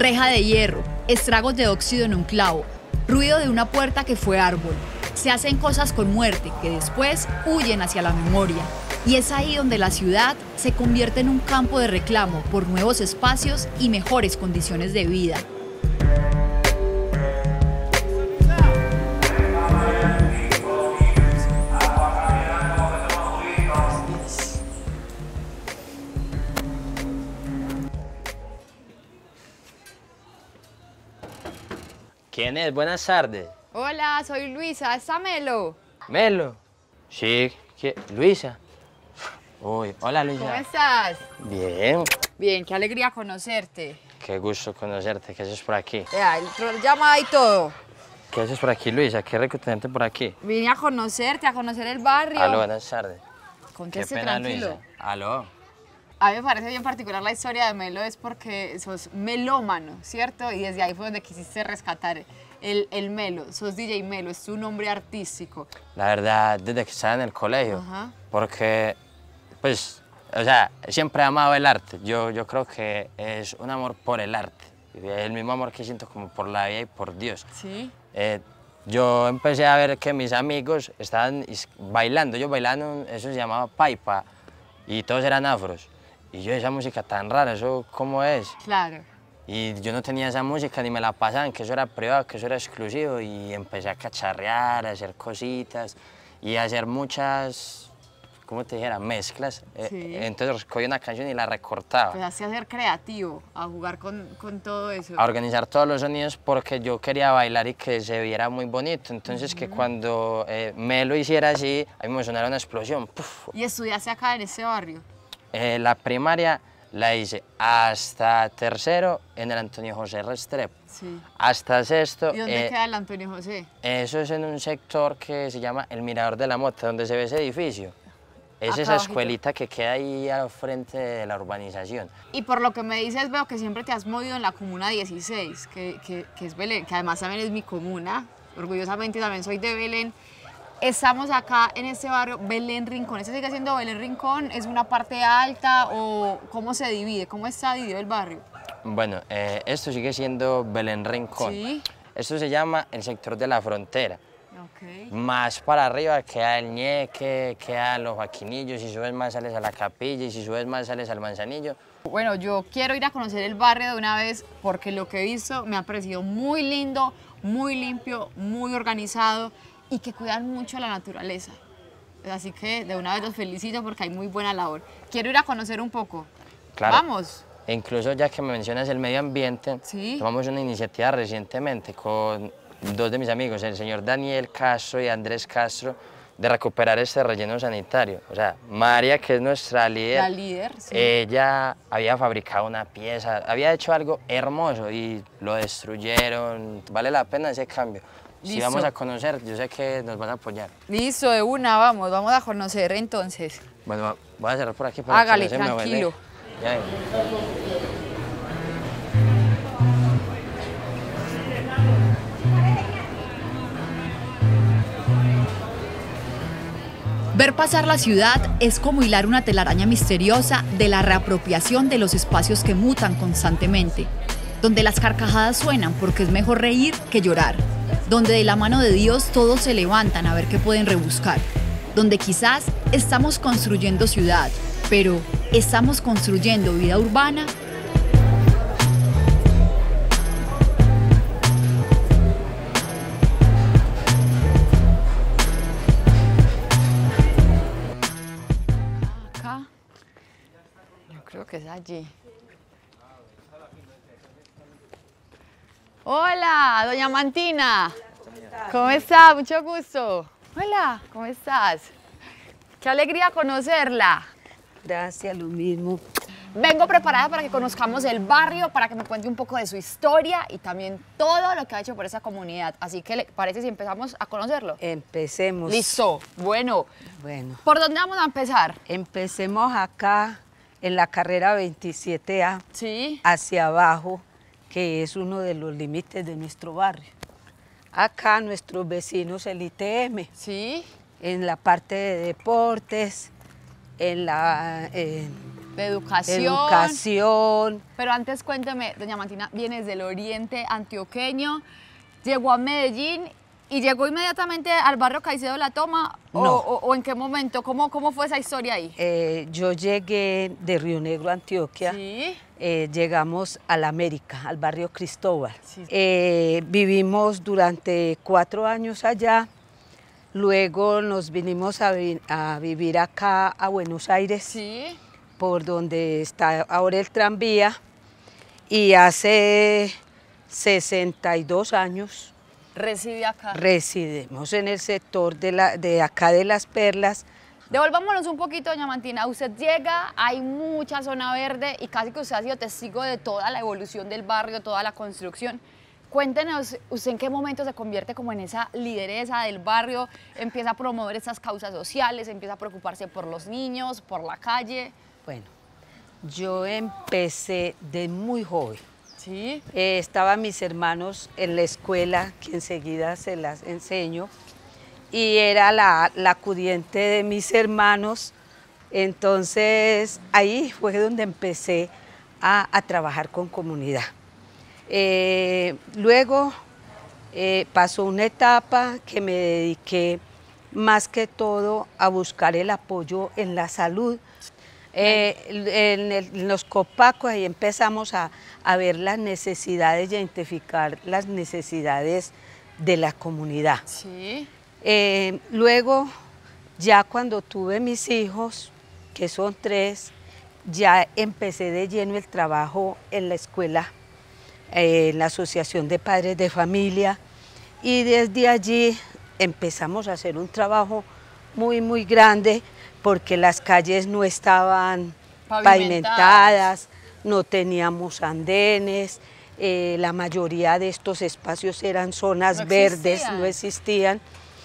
Reja de hierro, estragos de óxido en un clavo, ruido de una puerta que fue árbol. Se hacen cosas con muerte que después huyen hacia la memoria. Y es ahí donde la ciudad se convierte en un campo de reclamo por nuevos espacios y mejores condiciones de vida. ¿Quién es? Buenas tardes. Hola, soy Luisa, ¿está Melo? ¿Melo? Sí, Luisa. Uy, hola Luisa. ¿Cómo estás? Bien. Bien, qué alegría conocerte. Qué gusto conocerte. ¿Qué haces por aquí? Vea, el llamada y todo. ¿Qué haces por aquí, Luisa? Qué rico tenerte por aquí. Vine a conocerte, a conocer el barrio. Aló, buenas tardes. Conteste Qué pena, tranquilo. Luisa. Aló. A mí me parece bien particular la historia de Melo, es porque sos melómano, ¿cierto? Y desde ahí fue donde quisiste rescatar el Melo. Sos DJ Melo, es tu nombre artístico. La verdad, desde que estaba en el colegio. Ajá. Porque, pues, o sea, siempre he amado el arte. Yo creo que es un amor por el arte. El mismo amor que siento como por la vida y por Dios. Sí. Yo empecé a ver que mis amigos estaban bailando. Ellos bailaban, eso se llamaba paipa, y todos eran afros. Y yo, esa música tan rara, ¿eso cómo es? Claro. Y yo no tenía esa música ni me la pasaban, que eso era privado, que eso era exclusivo. Y empecé a cacharrear, a hacer cositas y a hacer muchas, ¿cómo te dijera? Mezclas. Sí. Entonces cogí una canción y la recortaba. Empezaste a ser creativo, a jugar con todo eso. A organizar todos los sonidos porque yo quería bailar y que se viera muy bonito. Entonces que cuando me lo hiciera así, a mí me sonara una explosión. ¡Puf! ¿Y estudiaste acá en este barrio? La primaria la hice hasta tercero en el Antonio José Restrepo. Sí. Hasta sexto. ¿Y dónde queda el Antonio José? Eso es en un sector que se llama el Mirador de la Mota, donde se ve ese edificio. Es Acá esa abajito. escuelita que queda ahí al frente de la urbanización. Y por lo que me dices, veo que siempre te has movido en la Comuna 16, que es Belén, que además también es mi comuna. Orgullosamente también soy de Belén. Estamos acá en este barrio, Belén Rincón. ¿Este sigue siendo Belén Rincón? ¿Es una parte alta o cómo se divide? ¿Cómo está dividido el barrio? Bueno, esto sigue siendo Belén Rincón. Sí. Esto se llama el sector de la frontera. Ok. Más para arriba queda el Ñeque, quedan los Joaquinillos, si subes más sales a la Capilla y si subes más sales al Manzanillo. Bueno, yo quiero ir a conocer el barrio de una vez porque lo que he visto me ha parecido muy lindo, muy limpio, muy organizado y que cuidan mucho la naturaleza. Así que de una vez los felicito porque hay muy buena labor. Quiero ir a conocer un poco. Claro. Vamos. E incluso ya que me mencionas el medio ambiente, Sí. tomamos una iniciativa recientemente con dos de mis amigos, el señor Daniel Castro y Andrés Castro, de recuperar este relleno sanitario. O sea, María, que es nuestra líder, La líder, sí. ella había fabricado una pieza, había hecho algo hermoso y lo destruyeron. Vale la pena ese cambio. Si Listo. vamos a conocer, yo sé que nos van a apoyar. Listo, de una, vamos a conocer entonces. Bueno, voy a cerrar por aquí para Hágale, que no se me tranquilo. vuelva. Ya vengo. Ver pasar la ciudad es como hilar una telaraña misteriosa de la reapropiación de los espacios que mutan constantemente, donde las carcajadas suenan porque es mejor reír que llorar, donde de la mano de Dios todos se levantan a ver qué pueden rebuscar, donde quizás estamos construyendo ciudad, pero ¿estamos construyendo vida urbana? Acá, yo creo que es allí. Hola, doña Mantina. ¿Cómo está? Mucho gusto. Hola, ¿cómo estás? Qué alegría conocerla. Gracias, lo mismo. Vengo preparada para que conozcamos el barrio, para que me cuente un poco de su historia y también todo lo que ha hecho por esa comunidad. Así que, ¿le parece si empezamos a conocerlo? Empecemos. Listo. Bueno, Bueno, ¿por dónde vamos a empezar? empecemos acá en la carrera 27A, Sí. hacia abajo, que es uno de los límites de nuestro barrio. Acá nuestros vecinos, el ITM, Sí. en la parte de deportes, en De educación. educación. Pero antes cuénteme, doña Martina, viene desde el oriente antioqueño, llegó a Medellín y llegó inmediatamente al barrio Caicedo La Toma, No. o en qué momento, ¿cómo fue esa historia ahí? Yo llegué de Río Negro, Antioquia. Sí. Llegamos a la América, al barrio Cristóbal. Sí. Vivimos durante 4 años allá. Luego nos vinimos a vivir acá a Buenos Aires, Sí. por donde está ahora el tranvía. Y hace 62 años Reside acá. residimos en el sector de acá de Las Perlas. Devolvámonos un poquito, doña Martina. Usted llega, hay mucha zona verde y casi que usted ha sido testigo de toda la evolución del barrio, toda la construcción. Cuéntenos, ¿usted en qué momento se convierte como en esa lideresa del barrio? Empieza a promover estas causas sociales, empieza a preocuparse por los niños, por la calle. Bueno, yo empecé de muy joven. Sí. Estaban mis hermanos en la escuela, que enseguida se las enseño, y era la acudiente de mis hermanos. Entonces ahí fue donde empecé a trabajar con comunidad. Luego pasó una etapa que me dediqué más que todo a buscar el apoyo en la salud. En los Copacos ahí empezamos a ver las necesidades, identificar las necesidades de la comunidad. Sí. Luego, ya cuando tuve mis hijos, que son 3, ya empecé de lleno el trabajo en la escuela, en la Asociación de Padres de Familia, y desde allí empezamos a hacer un trabajo muy grande, porque las calles no estaban pavimentadas, no teníamos andenes, la mayoría de estos espacios eran zonas verdes, no existían.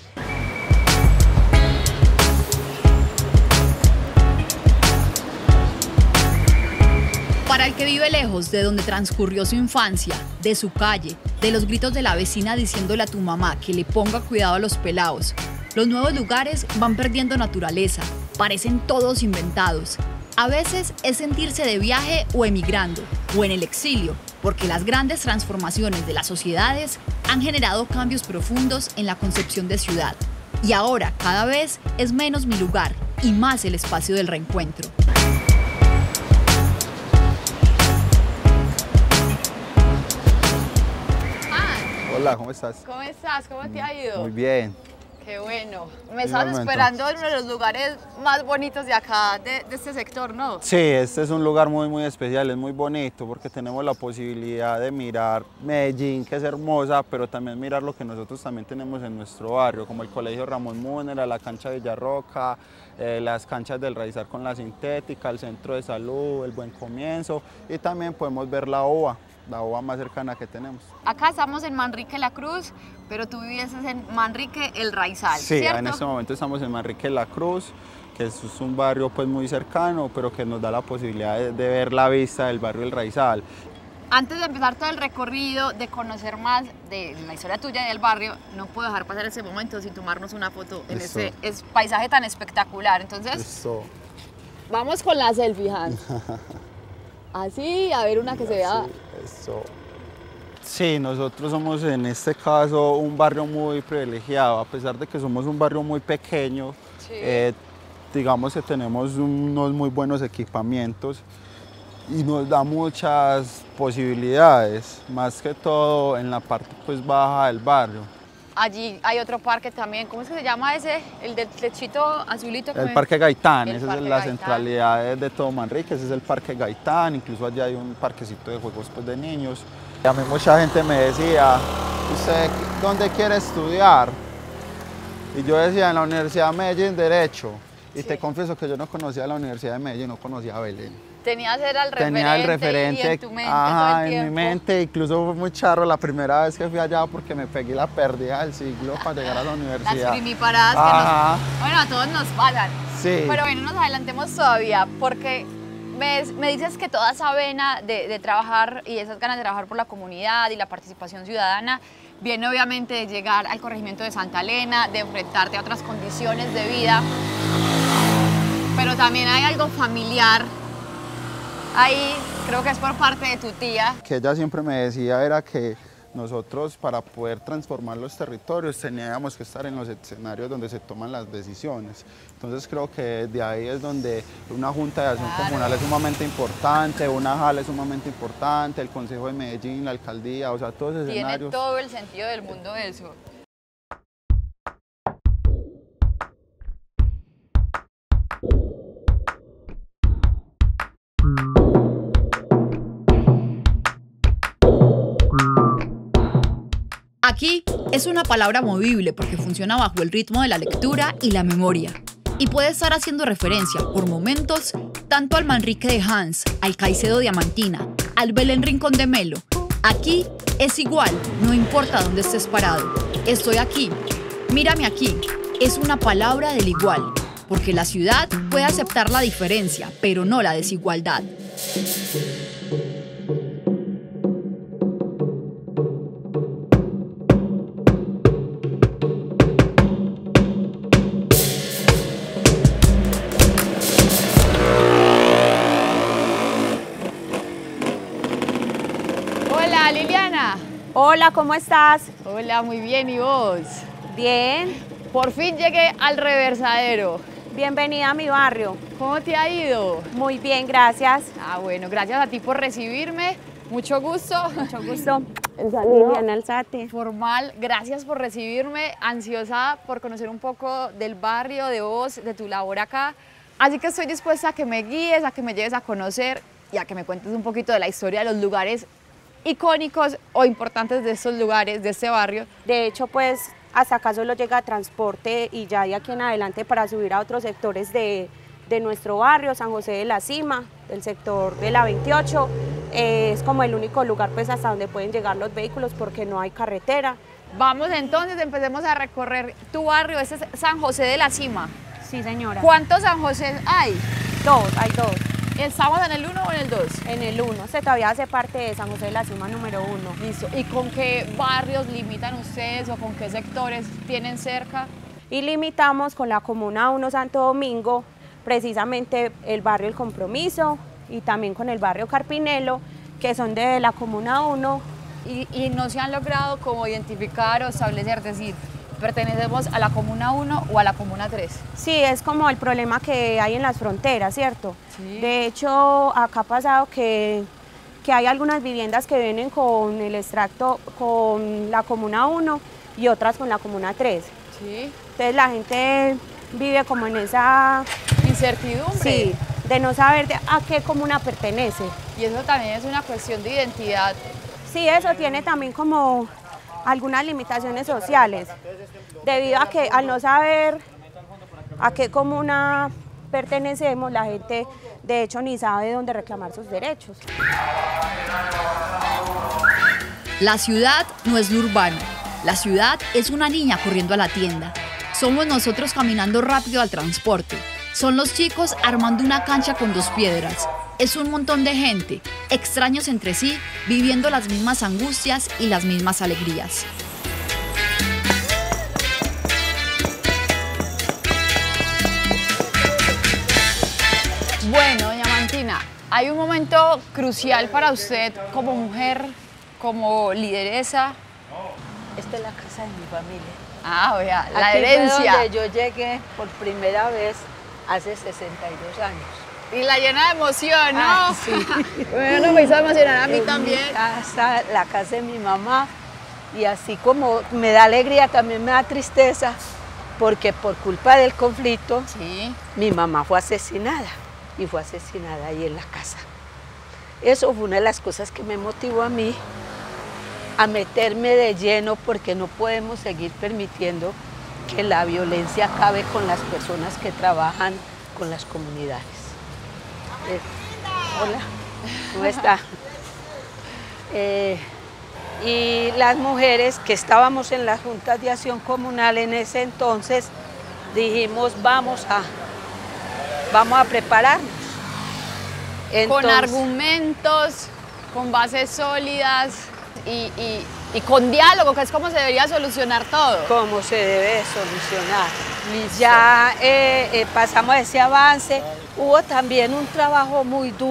Para el que vive lejos de donde transcurrió su infancia, de su calle, de los gritos de la vecina diciéndole a tu mamá que le ponga cuidado a los pelados, los nuevos lugares van perdiendo naturaleza, parecen todos inventados. A veces es sentirse de viaje o emigrando, o en el exilio, porque las grandes transformaciones de las sociedades han generado cambios profundos en la concepción de ciudad. Y ahora, cada vez, es menos mi lugar y más el espacio del reencuentro. Hola, ¿cómo estás? ¿Cómo estás? ¿Cómo te ha ido? Muy bien. Qué bueno. Me estabas Igualmente. esperando en uno de los lugares más bonitos de acá, de este sector, ¿no? Sí, este es un lugar muy especial, es muy bonito porque tenemos la posibilidad de mirar Medellín, que es hermosa, pero también mirar lo que nosotros también tenemos en nuestro barrio, como el Colegio Ramón Múnera, la cancha de Villarroca, las canchas del Raizal con la sintética, el centro de salud, el Buen Comienzo, y también podemos ver la OVA más cercana que tenemos. Acá estamos en Manrique La Cruz, pero tú vives en Manrique El Raizal, Sí, ¿cierto? en este momento estamos en Manrique La Cruz, que es un barrio pues muy cercano, pero que nos da la posibilidad de ver la vista del barrio El Raizal. Antes de empezar todo el recorrido, de conocer más de la historia tuya y del barrio, no puedo dejar pasar ese momento sin tomarnos una foto en Eso. ese paisaje tan espectacular. Entonces, Eso. vamos con la selfie, Hans. Así, a ver una que se vea. Eso. Sí, nosotros somos en este caso un barrio muy privilegiado, a pesar de que somos un barrio muy pequeño, Sí. digamos que tenemos unos muy buenos equipamientos y nos da muchas posibilidades, más que todo en la parte pues baja del barrio. Allí hay otro parque también, ¿cómo es que se llama ese? El del techito azulito. El Parque Gaitán, El esa Parque es la Gaitán. centralidad de todo Manrique, ese es el Parque Gaitán, incluso allá hay un parquecito de juegos pues, de niños. Y a mí mucha gente me decía, ¿usted dónde quiere estudiar? Y yo decía, en la Universidad de Medellín, Derecho. Y Sí. te confieso que yo no conocía la Universidad de Medellín, no conocía a Belén. Tenías era el referente, Tenía el referente, y en tu mente ajá, todo el en tiempo. mi mente, incluso fue muy charro la primera vez que fui allá porque me pegué la pérdida del siglo para llegar a la universidad. Las primiparadas que Ajá. bueno, a todos nos pasan. Sí. Pero bueno, no nos adelantemos todavía, porque me dices que toda esa vena de trabajar y esas ganas de trabajar por la comunidad y la participación ciudadana viene obviamente de llegar al corregimiento de Santa Elena, de enfrentarte a otras condiciones de vida, pero también hay algo familiar ahí creo que es por parte de tu tía. Que ella siempre me decía era que nosotros para poder transformar los territorios teníamos que estar en los escenarios donde se toman las decisiones. Entonces creo que de ahí es donde una junta de acción comunal es sumamente importante, una JAL es sumamente importante, el Consejo de Medellín, la alcaldía, o sea, todos esos escenarios. Tiene todo el sentido del mundo eso. Aquí es una palabra movible porque funciona bajo el ritmo de la lectura y la memoria. Y puede estar haciendo referencia, por momentos, tanto al Manrique de Hans, al Caicedo Diamantina, al Belén Rincón de Melo. Aquí es igual, no importa dónde estés parado. Estoy aquí, mírame aquí. Es una palabra del igual, porque la ciudad puede aceptar la diferencia, pero no la desigualdad. Hola, Liliana. Hola, ¿cómo estás? Hola, muy bien, ¿y vos? Bien. Por fin llegué al Reversadero. Bienvenida a mi barrio. ¿Cómo te ha ido? Muy bien, gracias. Ah, bueno, gracias a ti por recibirme. Mucho gusto. Mucho gusto. Liliana Alzate. Formal, gracias por recibirme. Ansiosa por conocer un poco del barrio, de vos, de tu labor acá. Así que estoy dispuesta a que me guíes, a que me lleves a conocer y a que me cuentes un poquito de la historia de los lugares icónicos o importantes de estos lugares, de este barrio. De hecho, pues hasta acá solo llega transporte y ya de aquí en adelante para subir a otros sectores de nuestro barrio, San José de la Cima, el sector de la 28, es como el único lugar pues hasta donde pueden llegar los vehículos porque no hay carretera. Vamos entonces, empecemos a recorrer tu barrio. Este es San José de la Cima. Sí, señora. ¿Cuántos San José hay? Hay dos. ¿Estamos en el 1 o en el 2? En el 1, se todavía hace parte de San José de la Cima número 1. Listo. ¿Y con qué barrios limitan ustedes o con qué sectores tienen cerca? Y limitamos con la Comuna 1 Santo Domingo, precisamente el barrio El Compromiso y también con el barrio Carpinelo, que son de la Comuna 1. Y no se han logrado como identificar o establecer, es decir, ¿pertenecemos a la Comuna 1 o a la Comuna 3? Sí, es como el problema que hay en las fronteras, ¿cierto? Sí. De hecho, acá ha pasado que hay algunas viviendas que vienen con el extracto con la Comuna 1 y otras con la Comuna 3. Sí. Entonces la gente vive como en esa incertidumbre. Sí, de no saber a qué comuna pertenece. Y eso también es una cuestión de identidad. Sí, eso tiene también como algunas limitaciones sociales, debido a que al no saber a qué comuna pertenecemos, la gente de hecho ni sabe dónde reclamar sus derechos. La ciudad no es lo urbano, la ciudad es una niña corriendo a la tienda. Somos nosotros caminando rápido al transporte. Son los chicos armando una cancha con 2 piedras. Es un montón de gente, extraños entre sí, viviendo las mismas angustias y las mismas alegrías. Bueno, doña Mantina, hay un momento crucial para usted como mujer, como lideresa. Esta es la casa de mi familia. Ah, oiga, la Aquí herencia. fue donde yo llegué por primera vez hace 62 años. Y la llena de emoción, ¿no? Ah, sí. Bueno, me hizo emocionar a mí Es también. Mi casa, la casa de mi mamá, y así como me da alegría, también me da tristeza, porque por culpa del conflicto, Sí. mi mamá fue asesinada, y fue asesinada ahí en la casa. Eso fue una de las cosas que me motivó a mí a meterme de lleno, porque no podemos seguir permitiendo que la violencia acabe con las personas que trabajan con las comunidades. Hola, ¿cómo está? Y las mujeres que estábamos en las juntas de acción comunal en ese entonces, dijimos vamos a prepararnos. Con Entonces, argumentos, con bases sólidas y con diálogo, que es como se debería solucionar todo. cómo se debe solucionar. Listo. Ya pasamos ese avance. Hubo también un trabajo muy duro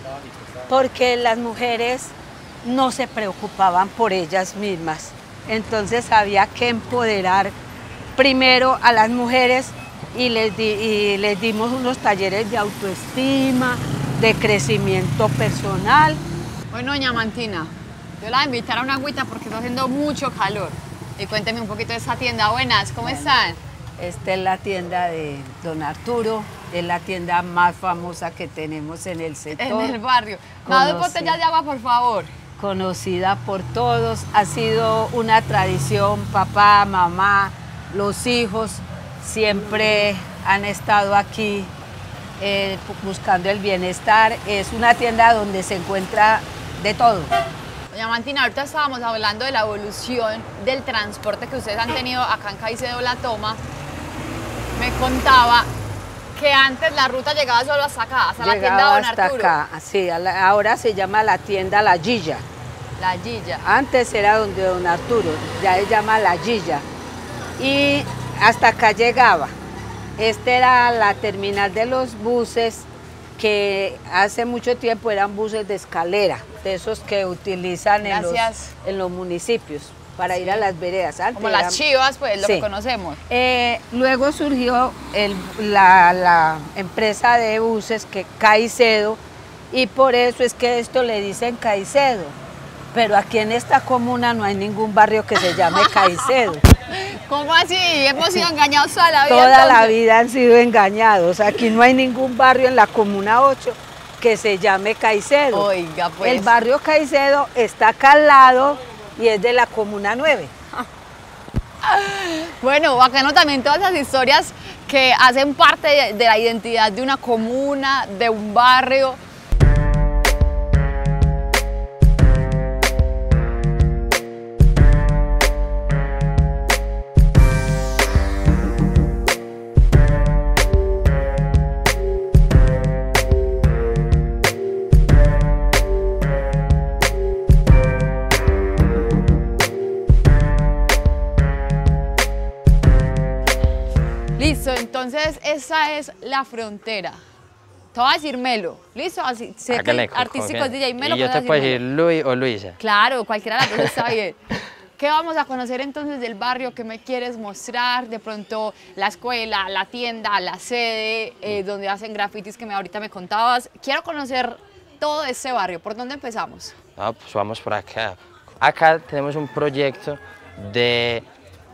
porque las mujeres no se preocupaban por ellas mismas. Entonces había que empoderar primero a las mujeres y les dimos unos talleres de autoestima, de crecimiento personal. Bueno, doña Mantina, yo la voy a invitar a una agüita porque está haciendo mucho calor. Y cuénteme un poquito de esta tienda. Buenas, ¿cómo están? Esta es la tienda de don Arturo, es la tienda más famosa que tenemos en el sector. En el barrio. Más 2 botellas de agua, por favor. Conocida por todos, ha sido una tradición, papá, mamá, los hijos siempre han estado aquí buscando el bienestar. Es una tienda donde se encuentra de todo. Doña Mantina, ahorita estábamos hablando de la evolución del transporte que ustedes han tenido acá en Caicedo La Toma. Me contaba que antes la ruta llegaba solo hasta acá, hasta la tienda de don Arturo. Hasta acá, sí, ahora se llama la tienda La Gilla. La Gilla. Antes era donde don Arturo, ya se llama La Gilla. Y hasta acá llegaba. Esta era la terminal de los buses, que hace mucho tiempo eran buses de escalera, de esos que utilizan en los municipios para ir a las veredas. Antes como las chivas, pues, lo que conocemos. Luego surgió la empresa de buses, que Caicedo, y por eso es que esto le dicen Caicedo. Pero aquí en esta comuna no hay ningún barrio que se llame Caicedo. ¿Cómo así? Hemos sido engañados toda la vida. Toda la vida han sido engañados. Aquí no hay ningún barrio en la Comuna 8 que se llame Caicedo. Oiga, pues. El barrio Caicedo está acá al lado y es de la Comuna 9. Bueno, bacano también todas esas historias que hacen parte de la identidad de una comuna, de un barrio. Listo, entonces esa es la frontera. Te voy a decir Melo, ¿listo? Así, sé que el artístico es DJ Melo. Y yo te puedo decir Luis o Luisa. Claro, cualquiera de las dos está bien. ¿Qué vamos a conocer entonces del barrio? ¿Qué me quieres mostrar? De pronto la escuela, la tienda, la sede, donde hacen grafitis que ahorita me contabas. Quiero conocer todo ese barrio. ¿Por dónde empezamos? No, pues vamos por acá. Acá tenemos un proyecto de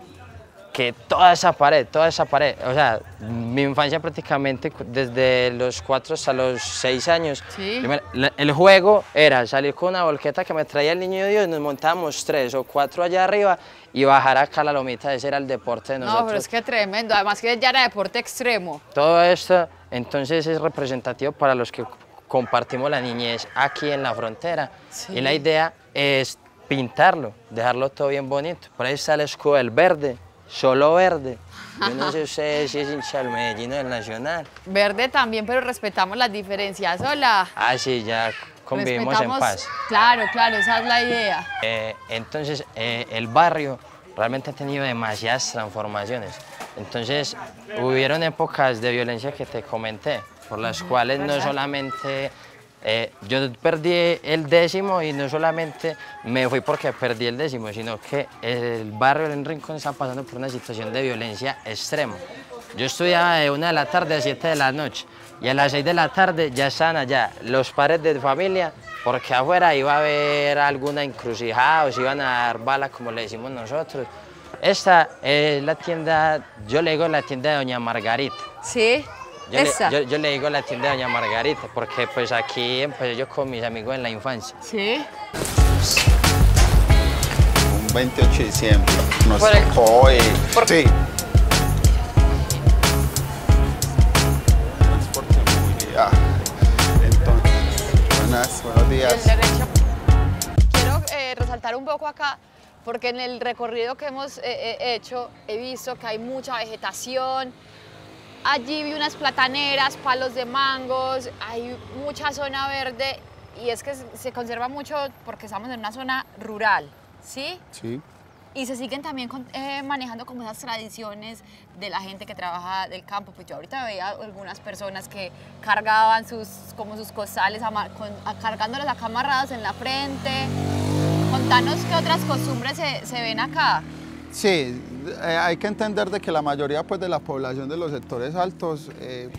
que toda esa pared, o sea, mi infancia prácticamente desde los 4 hasta los 6 años, ¿Sí? El juego era salir con una volqueta que me traía el niño Dios, nos montábamos 3 o 4 allá arriba y bajar acá a la lomita, ese era el deporte de nosotros. No, pero es que tremendo, además que ya era deporte extremo. Todo esto, entonces, es representativo para los que compartimos la niñez aquí en la frontera. Sí. Y la idea es pintarlo, dejarlo todo bien bonito. Por ahí está el escudo del verde. Solo verde. Yo no sé usted si es hincha del Medellín o del Nacional. Verde también, pero respetamos las diferencias. Hola. Ah, sí, ya convivimos en paz. Claro, claro, esa es la idea. Entonces, el barrio realmente ha tenido demasiadas transformaciones. Entonces, hubieron épocas de violencia que te comenté, por las cuales no solamente... yo perdí el 10º y no solamente me fui porque perdí el 10º, sino que el barrio del Rincón está pasando por una situación de violencia extrema. Yo estudiaba de 1 de la tarde a 7 de la noche y a las 6 de la tarde ya están allá los padres de familia porque afuera iba a haber alguna encrucijada o se iban a dar bala, como le decimos nosotros. Esta es la tienda, yo le digo la tienda de doña Margarita. Sí. Yo le digo la tienda de doña Margarita, porque pues aquí empecé yo con mis amigos en la infancia. Sí. Un 28 de diciembre nos tocó sí. Transporte de movilidad. Entonces, buenos días. Quiero resaltar un poco acá, porque en el recorrido que hemos hecho he visto que hay mucha vegetación. Allí vi unas plataneras, palos de mangos, hay mucha zona verde y es que se conserva mucho porque estamos en una zona rural, ¿sí? Sí. Y se siguen también manejando como esas tradiciones de la gente que trabaja del campo. Pues yo ahorita veía algunas personas que cargaban sus como sus costales, cargándolos acá amarrados en la frente. Contanos qué otras costumbres se ven acá. Sí, hay que entender de que la mayoría pues, de la población de los sectores altos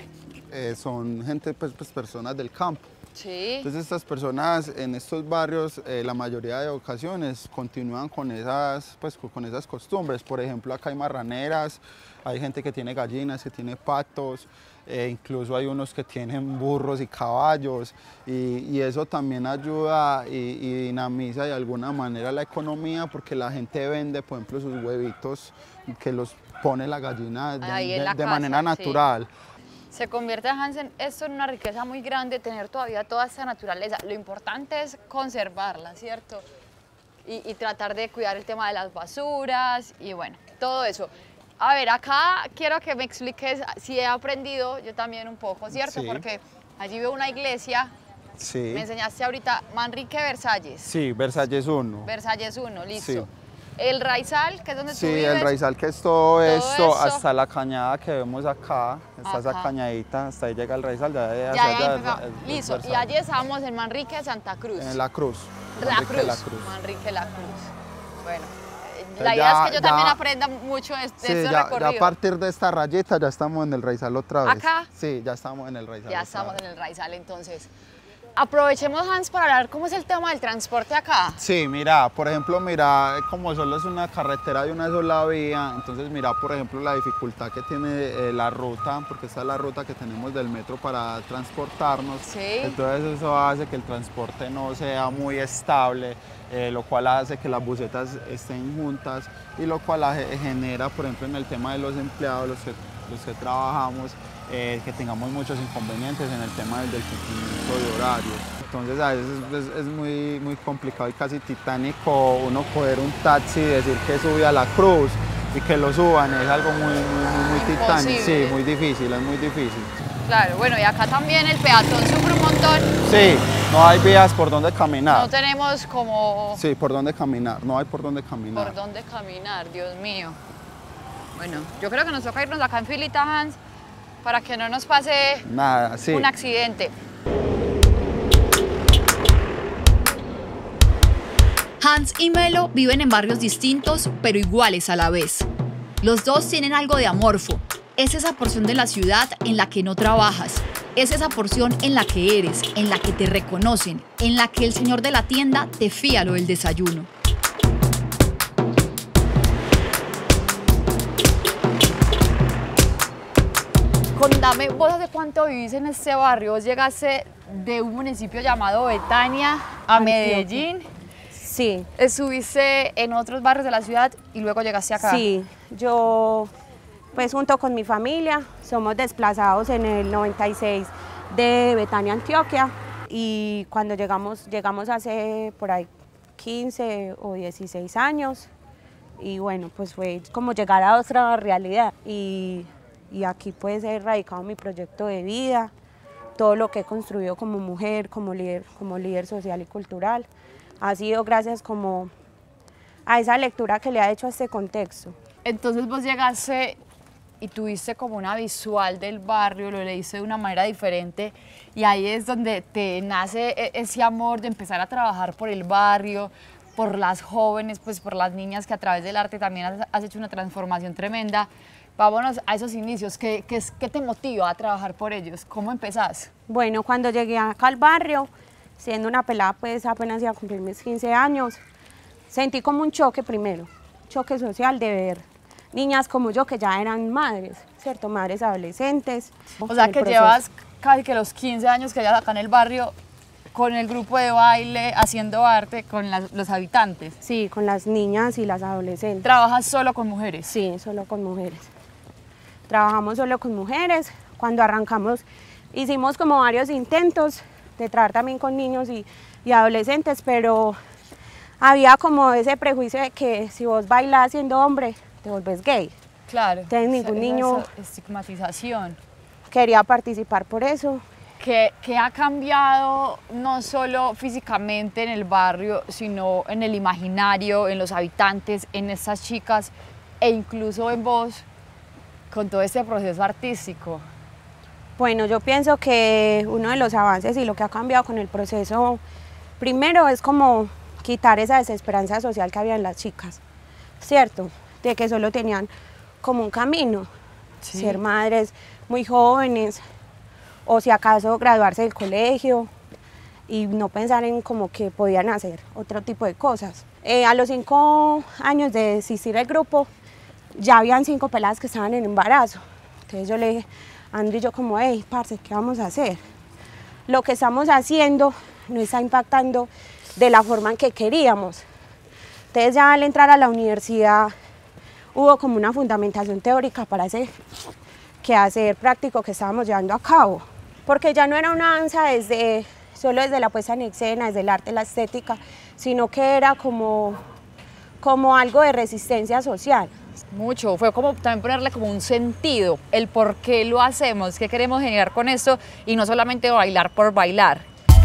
son gente, pues, personas del campo. Sí. Entonces estas personas en estos barrios, la mayoría de ocasiones continúan con esas costumbres. Por ejemplo, acá hay marraneras, hay gente que tiene gallinas, que tiene patos, incluso hay unos que tienen burros y caballos, y eso también ayuda y dinamiza de alguna manera la economía, porque la gente vende, por ejemplo, sus huevitos que los pone la gallina de manera natural. Sí. Se convierte, Hansen, esto en una riqueza muy grande, tener todavía toda esta naturaleza. Lo importante es conservarla, ¿cierto? Y tratar de cuidar el tema de las basuras y bueno, todo eso. A ver, acá quiero que me expliques si he aprendido yo también un poco, ¿cierto? Sí. Porque allí veo una iglesia. Sí. Me enseñaste ahorita Manrique Versalles. Sí, Versalles 1. Versalles 1, listo. Sí. El Raizal, que es donde tú Sí, vives. el Raizal, que es todo esto, eso. hasta la cañada que vemos acá, está esa Acá. cañadita, hasta ahí llega el Raizal. Listo, y allí estamos en Manrique de Santa Cruz. En la Cruz. Manrique la Cruz. Bueno, la idea es que yo también aprenda mucho de este recorrido. Ya a partir de esta rayita ya estamos en el Raizal otra vez. ¿Acá? Sí, ya estamos en el Raizal. Ya estamos en el Raizal, entonces. Aprovechemos, Hans, para hablar cómo es el tema del transporte acá. Sí, mira, por ejemplo, mira, como solo es una carretera de una sola vía, entonces mira, por ejemplo, la dificultad que tiene la ruta, porque esta es la ruta que tenemos del metro para transportarnos. Sí. Entonces eso hace que el transporte no sea muy estable, lo cual hace que las busetas estén juntas y lo cual genera, por ejemplo, en el tema de los empleados, los que trabajamos, que tengamos muchos inconvenientes en el tema del cumplimiento de horarios. Entonces a veces es muy complicado y casi titánico uno coger un taxi y decir que sube a la Cruz y que lo suban, es algo muy titánico, sí, muy difícil, es muy difícil. Claro, bueno, y acá también el peatón sufre un montón. Sí, no hay vías por donde caminar. No tenemos como... Sí, por dónde caminar, no hay por dónde caminar. Por dónde caminar, Dios mío. Bueno, yo creo que nos toca irnos acá en filita, Hans, para que no nos pase nada, sí. un accidente. Hans y Melo viven en barrios distintos, pero iguales a la vez. Los dos tienen algo de amorfo. Es esa porción de la ciudad en la que no trabajas. Es esa porción en la que eres, en la que te reconocen, en la que el señor de la tienda te fía lo del desayuno. Contame, ¿vos hace cuánto vivís en este barrio? Vos llegaste de un municipio llamado Betania a Medellín. Sí. Estuviste en otros barrios de la ciudad y luego llegaste acá. Sí, yo pues junto con mi familia somos desplazados en el 96 de Betania, Antioquia, y cuando llegamos hace por ahí 15 o 16 años y bueno, pues fue como llegar a otra realidad y aquí pues he radicado mi proyecto de vida, todo lo que he construido como mujer, como líder social y cultural, ha sido gracias como a esa lectura que le ha hecho a este contexto. Entonces vos llegaste y tuviste como una visual del barrio, lo leíste de una manera diferente y ahí es donde te nace ese amor de empezar a trabajar por el barrio, por las jóvenes, pues por las niñas que a través del arte también has hecho una transformación tremenda. Vámonos a esos inicios, ¿qué te motiva a trabajar por ellos? ¿Cómo empezás? Bueno, cuando llegué acá al barrio, siendo una pelada, pues apenas iba a cumplir mis 15 años, sentí como un choque primero, choque social de ver niñas como yo que ya eran madres, ¿cierto? Madres adolescentes. O sea que llevas casi que los 15 años que llevas acá en el barrio con el grupo de baile, haciendo arte con los habitantes. Sí, con las niñas y las adolescentes. ¿Trabajas solo con mujeres? Sí, solo con mujeres. Trabajamos solo con mujeres. Cuando arrancamos hicimos como varios intentos de trabajar también con niños y adolescentes, pero había como ese prejuicio de que si vos bailas siendo hombre, te volvés gay. Claro. Entonces ningún niño estigmatización. Quería participar por eso. ¿Qué ha cambiado no solo físicamente en el barrio, sino en el imaginario, en los habitantes, en estas chicas e incluso en vos con todo este proceso artístico? Bueno, yo pienso que uno de los avances y lo que ha cambiado con el proceso, primero es como quitar esa desesperanza social que había en las chicas, ¿cierto? De que solo tenían como un camino, Sí. ser madres muy jóvenes, o si acaso graduarse del colegio y no pensar en como que podían hacer otro tipo de cosas. A los 5 años de existir el grupo, ya habían 5 peladas que estaban en embarazo. Entonces yo le dije, André y yo como, hey, parce, ¿qué vamos a hacer? Lo que estamos haciendo no está impactando de la forma en que queríamos. Entonces ya al entrar a la universidad hubo como una fundamentación teórica para ese quehacer práctico que estábamos llevando a cabo. Porque ya no era una danza solo desde la puesta en escena, desde el arte, la estética, sino que era como algo de resistencia social. Mucho, fue como también ponerle como un sentido, el por qué lo hacemos, qué queremos generar con esto y no solamente bailar por bailar.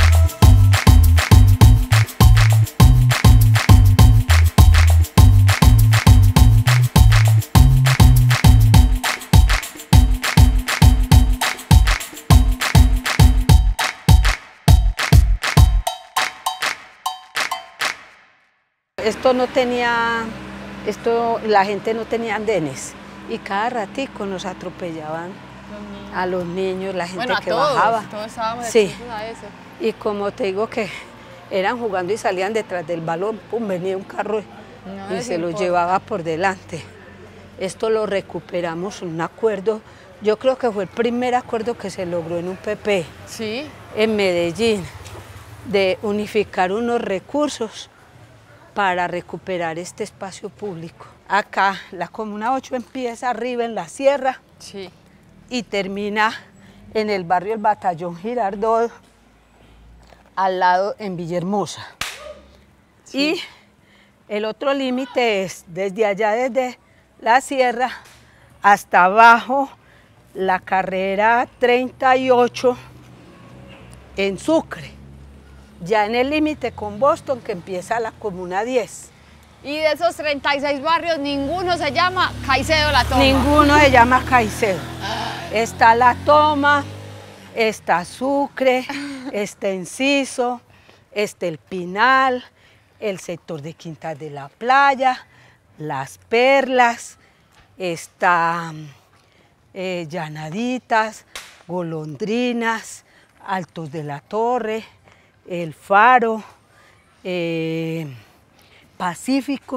La gente no tenía andenes y cada ratico nos atropellaban a los niños, la gente que bajaba. Todos estábamos Sí. expuestos a eso. Y como te digo que eran jugando y salían detrás del balón, pum, venía un carro No y les se los importa. llevaba por delante. Esto lo recuperamos en un acuerdo, yo creo que fue el primer acuerdo que se logró en un PP Sí. en Medellín, de unificar unos recursos para recuperar este espacio público. Acá la Comuna 8 empieza arriba en la sierra Sí. y termina en el barrio El Batallón Girardot, al lado en Villahermosa. Y el otro límite es desde allá, desde la sierra, hasta abajo, la carrera 38 en Sucre, ya en el límite con Boston, que empieza la Comuna 10. Y de esos 36 barrios, ninguno se llama Caicedo La Toma. Ninguno se llama Caicedo. Está La Toma, está Sucre, está Enciso, está El Pinal, el sector de Quintas de la Playa, Las Perlas, está Llanaditas, Golondrinas, Altos de la Torre, El Faro, Pacífico,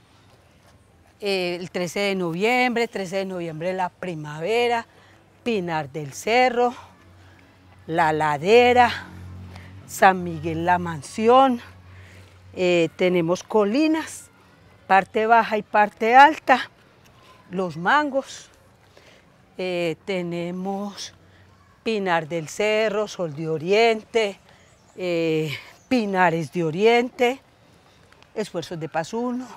el 13 de noviembre, la Primavera, Pinar del Cerro, La Ladera, San Miguel La Mansión, tenemos colinas, parte baja y parte alta, Los Mangos, tenemos Pinar del Cerro, Sol de Oriente, Pinares de Oriente, Esfuerzos de Paz 1,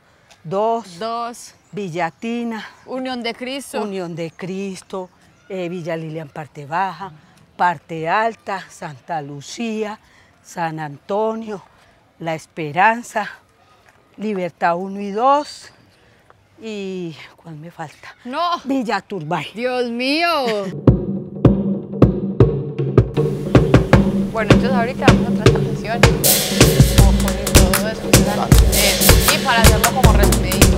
2, Villatina, Unión de Cristo. Unión de Cristo, Villa Lilian parte baja, parte alta, Santa Lucía, San Antonio, La Esperanza, Libertad 1 y 2, y ¿cuál me falta? No. Villa Turbay. Dios mío. Bueno, entonces ahorita vamos a otra estación, como poner todo eso, ¿verdad? Y para hacerlo como resumidito.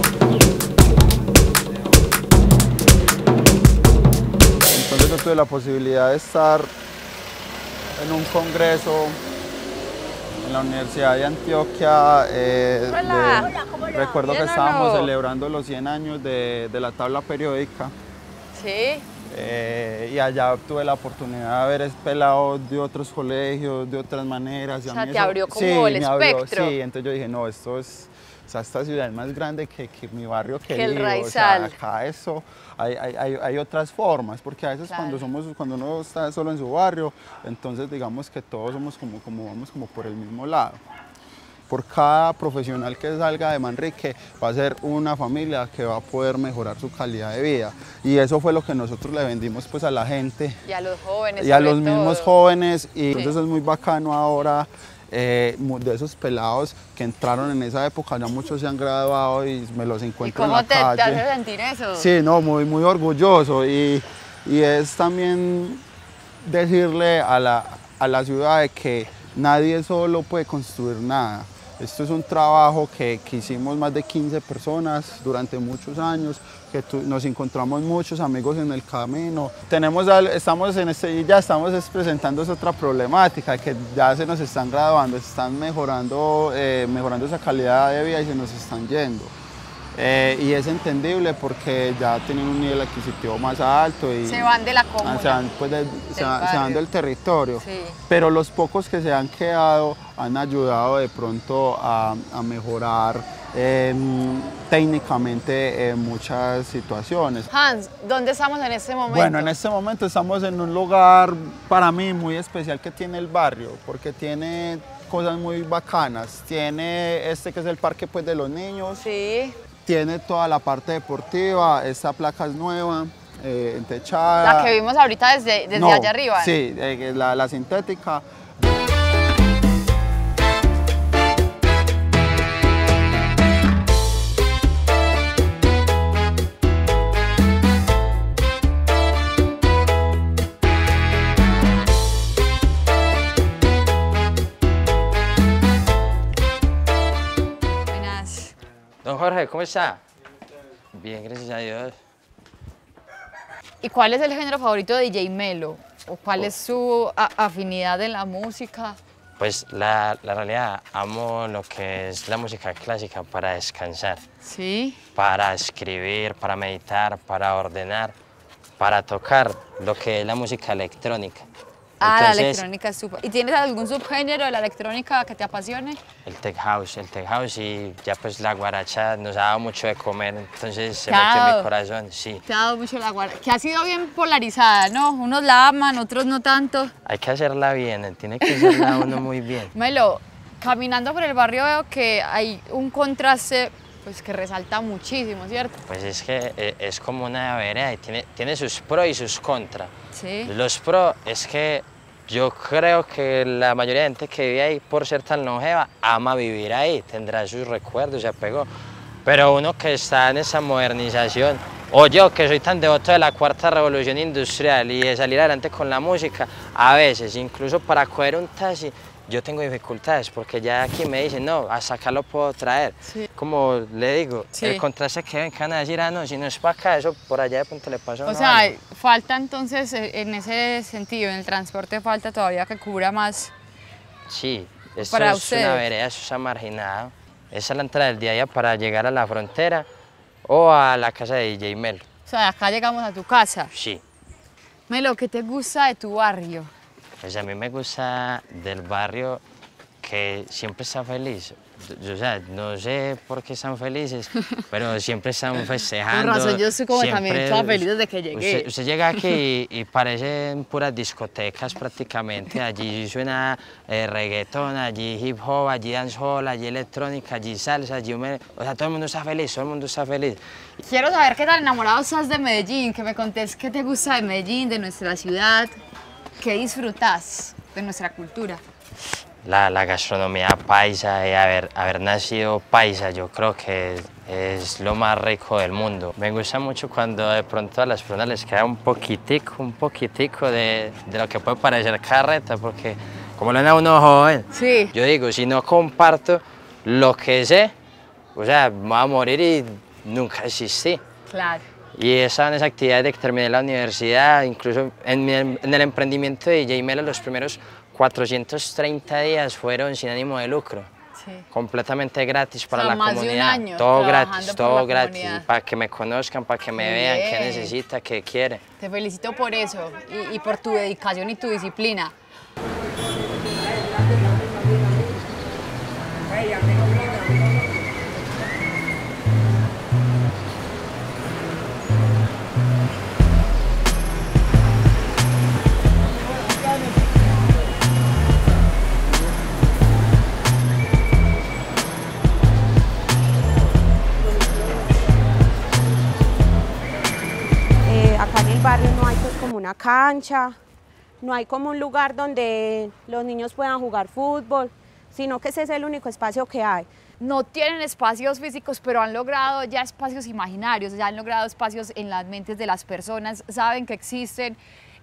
Entonces yo tuve la posibilidad de estar en un congreso en la Universidad de Antioquia. Recuerdo que estábamos celebrando los 100 años de la tabla periódica. Sí. Y allá tuve la oportunidad de ver pelados de otros colegios, de otras maneras. O sea, te abrió como el espectro. Sí, entonces yo dije, no, esto es, o sea, esta ciudad es más grande que mi barrio Que el querido. Raizal. O sea, acá eso, hay otras formas, porque a veces Claro. cuando uno está solo en su barrio, entonces digamos que todos somos vamos como por el mismo lado. Por cada profesional que salga de Manrique va a ser una familia que va a poder mejorar su calidad de vida. Y eso fue lo que nosotros le vendimos pues a la gente. Y a los jóvenes. Y a sobre los mismos todo. jóvenes. Y Sí. entonces es muy bacano ahora, de esos pelados que entraron en esa época, ya muchos se han graduado y me los ¿Y encuentro en cómo la te calle. hace sentir eso? Sí, no, muy orgulloso y es también decirle a la ciudad de que nadie solo puede construir nada. Esto es un trabajo que hicimos más de 15 personas durante muchos años, que nos encontramos muchos amigos en el camino. Ya estamos presentando otra problemática, que ya se nos están graduando, se están mejorando esa calidad de vida y se nos están yendo. Y es entendible porque ya tienen un nivel adquisitivo más alto y se van de la comuna, se van del territorio, sí. Pero los pocos que se han quedado han ayudado de pronto a mejorar técnicamente muchas situaciones. Hans, ¿dónde estamos en este momento? Bueno, en este momento estamos en un lugar para mí muy especial que tiene el barrio, porque tiene cosas muy bacanas. Tiene que es el parque pues, de los niños. Sí. Tiene toda la parte deportiva, esta placa es nueva, entechada. La que vimos ahorita desde allá arriba. Sí, la sintética. Don Jorge, ¿cómo está? Bien, gracias a Dios. ¿Y cuál es el género favorito de DJ Melo? ¿O cuál es su afinidad en la música? Pues la realidad, amo lo que es la música clásica para descansar. Sí. Para escribir, para meditar, para ordenar, para tocar lo que es la música electrónica. Entonces, la electrónica es súper. ¿Y tienes algún subgénero de la electrónica que te apasione? El tech house y ya pues la guaracha nos ha dado mucho de comer, entonces se metió en mi corazón, sí. Te ha dado mucho la guaracha, que ha sido bien polarizada, ¿no? Unos la aman, otros no tanto. Hay que hacerla bien, tiene que hacerla uno muy bien. Melo, caminando por el barrio veo que hay un contraste pues que resalta muchísimo, ¿cierto? Pues es que es como una vereda y tiene sus pros y sus contras. Sí. Los pros es que yo creo que la mayoría de gente que vive ahí, por ser tan longeva, ama vivir ahí, tendrá sus recuerdos, se apegó. Pero uno que está en esa modernización, o yo que soy tan devoto de la cuarta revolución industrial y de salir adelante con la música, a veces, incluso para coger un taxi, yo tengo dificultades porque ya aquí me dicen, no, hasta acá lo puedo traer. Sí. Como le digo, sí. El contraste que ven, que van a decir, ah, no, si no es para acá, eso por allá de pronto le pasó. O sea, algo. Falta entonces, en ese sentido, en el transporte falta todavía que cubra más. Sí, esto es ustedes. Una vereda, eso está marginado. Esa es la entrada del día a día para llegar a la frontera o a la casa de DJ Melo. O sea, de acá llegamos a tu casa. Sí. Melo, ¿qué te gusta de tu barrio? Pues a mí me gusta del barrio que siempre está feliz. O sea, no sé por qué están felices, pero siempre están festejando. Con razón, yo estoy como también estaba feliz desde que llegué. Usted llega aquí y parecen puras discotecas prácticamente. Allí suena reggaetón, allí hip hop, allí dancehall, allí electrónica, allí salsa, allí o sea, todo el mundo está feliz, todo el mundo está feliz. Quiero saber qué tan enamorado estás de Medellín, que me contés qué te gusta de Medellín, de nuestra ciudad, qué disfrutas de nuestra cultura. La gastronomía paisa y haber nacido paisa, yo creo que es lo más rico del mundo. Me gusta mucho cuando de pronto a las personas les queda un poquitico de lo que puede parecer carreta, porque como lo ven a uno joven, sí. Yo digo, si no comparto lo que sé, o sea, me voy a morir y nunca existí. Claro. Y esa actividad de que terminé la universidad, incluso en el emprendimiento de DJ Melo, los primeros 430 días fueron sin ánimo de lucro, sí. Completamente gratis para la comunidad, de un año todo gratis, para que me conozcan, para que me vean qué necesita, qué quiere. Te felicito por eso y por tu dedicación y tu disciplina. Acá en el barrio no hay pues como una cancha, no hay como un lugar donde los niños puedan jugar fútbol, sino que ese es el único espacio que hay. No tienen espacios físicos, pero han logrado ya espacios imaginarios, ya han logrado espacios en las mentes de las personas, saben que existen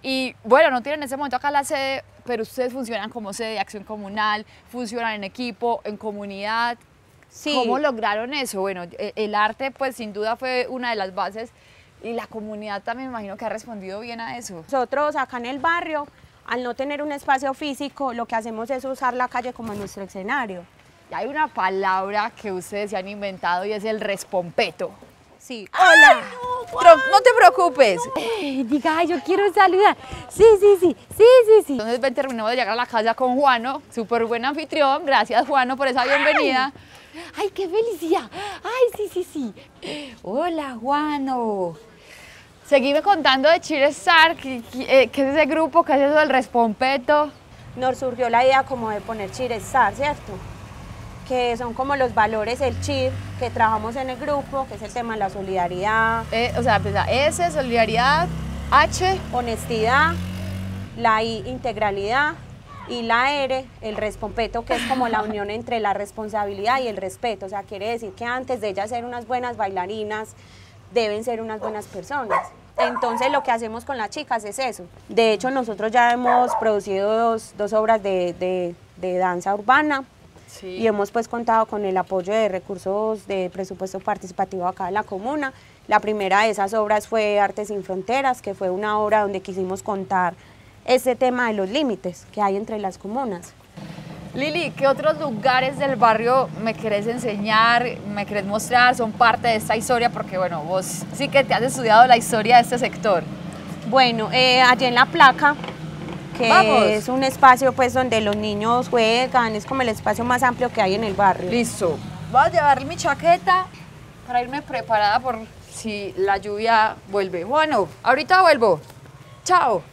Y bueno, no tienen en ese momento acá la sede, pero ustedes funcionan como sede de acción comunal, funcionan en equipo, en comunidad. Sí. ¿Cómo lograron eso? Bueno, el arte pues sin duda fue una de las bases y la comunidad también me imagino que ha respondido bien a eso. Nosotros acá en el barrio, al no tener un espacio físico, lo que hacemos es usar la calle como nuestro escenario. Y hay una palabra que ustedes se han inventado y es el respompeto. Sí. ¡Hola! No te preocupes. Diga, ay, yo quiero saludar. Sí. Entonces terminamos de llegar a la casa con Juano, súper buen anfitrión. Gracias, Juano, por esa bienvenida. Ay, qué felicidad. Ay, sí. Hola, Juano. Seguime contando de Cheerstar, ¿qué es ese grupo? ¿Qué es eso del respompeto? Nos surgió la idea como de poner Cheerstar, ¿cierto? Que son como los valores, el cheer que trabajamos en el grupo, que es el tema de la solidaridad. O sea, S, solidaridad, H, honestidad, la I, integralidad, y la R, el respompeto, que es como la unión entre la responsabilidad y el respeto. O sea, quiere decir que antes de ellas ser unas buenas bailarinas, deben ser unas buenas personas. Entonces lo que hacemos con las chicas es eso. De hecho, nosotros ya hemos producido dos obras de danza urbana. Sí. Y hemos pues contado con el apoyo de recursos de presupuesto participativo acá en la comuna. La primera de esas obras fue Artes sin Fronteras, que fue una obra donde quisimos contar este tema de los límites que hay entre las comunas. Lili, ¿qué otros lugares del barrio me querés enseñar, me querés mostrar, son parte de esta historia? Porque bueno, vos sí que te has estudiado la historia de este sector. Bueno, allí en La Placa, que es un espacio pues donde los niños juegan, es como el espacio más amplio que hay en el barrio. Listo. Voy a llevar mi chaqueta para irme preparada por si la lluvia vuelve. Bueno, ahorita vuelvo. Chao.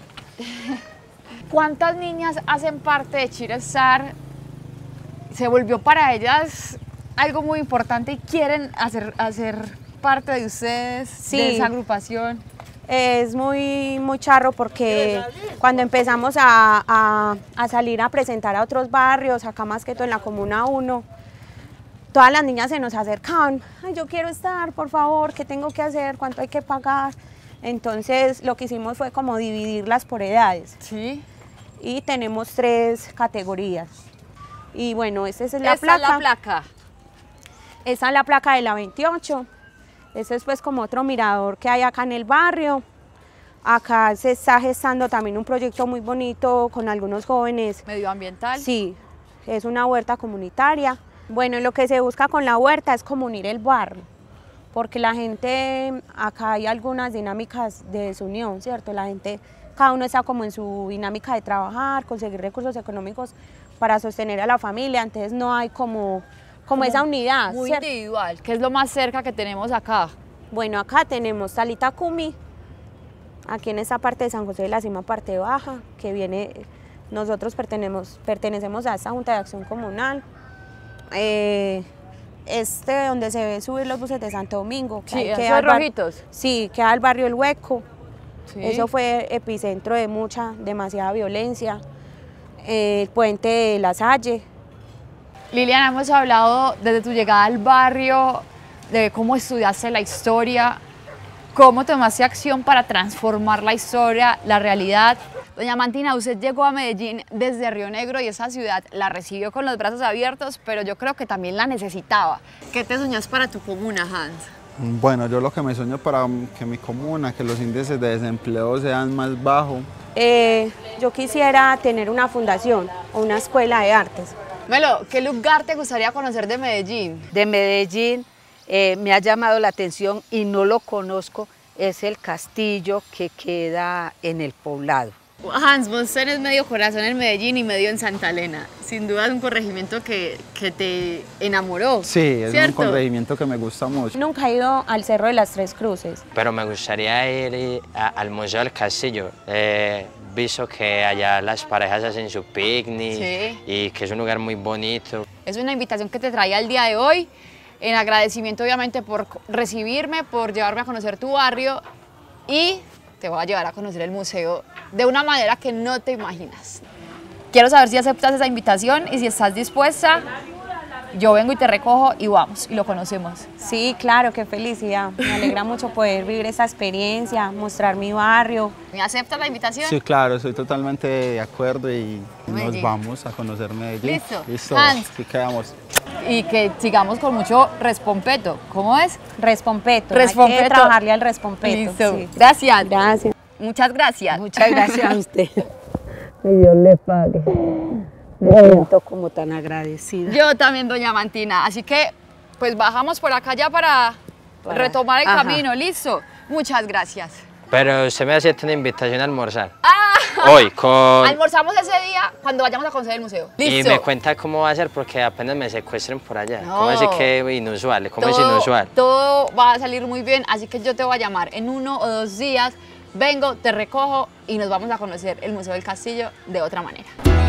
¿Cuántas niñas hacen parte de Cheerstar? Se volvió para ellas algo muy importante y quieren hacer parte de ustedes, sí, de esa agrupación. Es muy charro porque cuando empezamos a salir a presentar a otros barrios, acá más que todo en la Comuna 1, todas las niñas se nos acercaban. Ay, yo quiero estar, por favor, ¿qué tengo que hacer? ¿Cuánto hay que pagar? Entonces lo que hicimos fue como dividirlas por edades. Sí. Y tenemos 3 categorías. Y bueno, esta es la placa. Esta es la placa. Esa es la placa de la 28. Ese es pues como otro mirador que hay acá en el barrio. Acá se está gestando también un proyecto muy bonito con algunos jóvenes. ¿Medioambiental? Sí, es una huerta comunitaria. Bueno, lo que se busca con la huerta es como unir el barrio, porque la gente, acá hay algunas dinámicas de desunión, ¿cierto? La gente, cada uno está como en su dinámica de trabajar, conseguir recursos económicos para sostener a la familia, entonces no hay como esa unidad. Muy ¿cierto? individual, que es lo más cerca que tenemos acá. Bueno, acá tenemos Talita Cumi, aquí en esta parte de San José de la Cima, parte baja, que viene, nosotros pertenecemos a esta Junta de Acción Comunal. Donde se ve subir los buses de Santo Domingo. Sí, esos rojitos. Sí, queda el barrio El Hueco. Sí. Eso fue epicentro de demasiada violencia. El puente de La Salle. Liliana, hemos hablado desde tu llegada al barrio, de cómo estudiaste la historia, cómo tomaste acción para transformar la historia, la realidad. Doña Mantina, usted llegó a Medellín desde Río Negro y esa ciudad la recibió con los brazos abiertos, pero yo creo que también la necesitaba. ¿Qué te soñas para tu comuna, Hans? Bueno, yo lo que me sueño para que mi comuna, que los índices de desempleo sean más bajos. Yo quisiera tener una fundación o una escuela de artes. Melo, ¿qué lugar te gustaría conocer de Medellín? De Medellín me ha llamado la atención y no lo conozco, es el castillo que queda en el Poblado. Hans, vos tenés medio corazón en Medellín y medio en Santa Elena. Sin duda es un corregimiento que te enamoró. Sí, es ¿cierto? un corregimiento que me gusta mucho. Nunca he ido al Cerro de las Tres Cruces. Pero me gustaría ir al Museo del Castillo. Visto que allá las parejas hacen su picnic, sí, y que es un lugar muy bonito. Es una invitación que te traía el día de hoy, en agradecimiento obviamente por recibirme, por llevarme a conocer tu barrio y te voy a llevar a conocer el museo de una manera que no te imaginas. Quiero saber si aceptas esa invitación y si estás dispuesta yo vengo y te recojo y vamos y lo conocemos. Sí, claro, qué felicidad. Me alegra mucho poder vivir esa experiencia, mostrar mi barrio. ¿Me aceptas la invitación? Sí, claro, estoy totalmente de acuerdo y nos Medellín. vamos a conocer Medellín. Listo. Listo, Hans. así quedamos. Y que sigamos con mucho respompeto. ¿Cómo es? Respompeto. Respompeto. Hay que trabajarle al respompeto. Listo. Sí. Gracias. Gracias. Muchas gracias. Muchas gracias a usted. Que Dios le pague. Me siento como tan agradecida. Yo también, doña Mantina. Así que, pues bajamos por acá ya para retomar el Ajá. camino. ¿Listo? Muchas gracias. Pero usted me acepta una invitación a almorzar. Ah, Hoy, con... almorzamos ese día cuando vayamos a conocer el museo. Y Listo. me cuenta cómo va a ser porque apenas me secuestren por allá. No. ¿Cómo así que inusual? ¿Cómo es Todo- inusual? Todo va a salir muy bien, así que yo te voy a llamar en 1 o 2 días. Vengo, te recojo y nos vamos a conocer el Museo del Castillo de otra manera.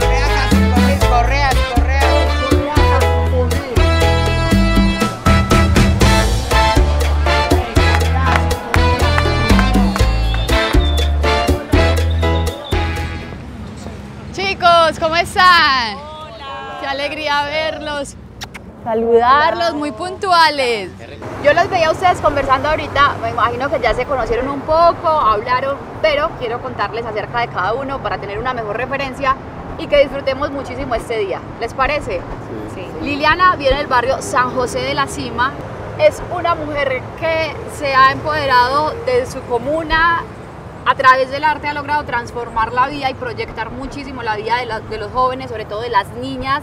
Chicos, ¿cómo están? Hola. Qué alegría verlos. Saludarlos, muy puntuales. Yo los veía a ustedes conversando ahorita, me imagino que ya se conocieron un poco, hablaron, pero quiero contarles acerca de cada uno para tener una mejor referencia y que disfrutemos muchísimo este día. ¿Les parece? Sí. Liliana viene del barrio San José de la Cima, es una mujer que se ha empoderado de su comuna, a través del arte ha logrado transformar la vida y proyectar muchísimo la vida de los jóvenes, sobre todo de las niñas.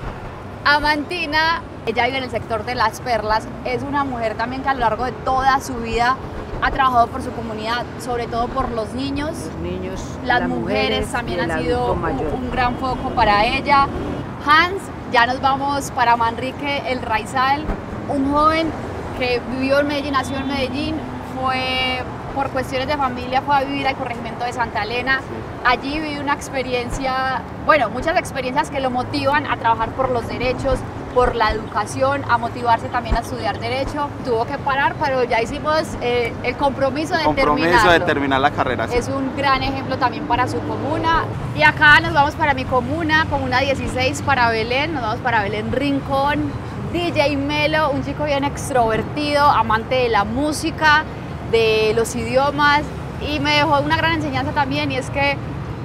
Amantina, ella vive en el sector de Las Perlas, es una mujer también que a lo largo de toda su vida ha trabajado por su comunidad, sobre todo por los niños. Los niños, Las mujeres también y han el sido adulto mayor. un gran foco para ella. Hans, ya nos vamos para Manrique El Raizal, un joven que vivió en Medellín, nació en Medellín, fue por cuestiones de familia, fue a vivir al corregimiento de Santa Elena. Allí vivió una experiencia, bueno, muchas experiencias que lo motivan a trabajar por los derechos, por la educación, a motivarse también a estudiar Derecho. Tuvo que parar, pero ya hicimos el compromiso de terminar la carrera. Sí. Es un gran ejemplo también para su comuna. Y acá nos vamos para mi comuna, Comuna 16 para Belén, nos vamos para Belén Rincón. DJ Melo, un chico bien extrovertido, amante de la música, de los idiomas, y me dejó una gran enseñanza también, y es que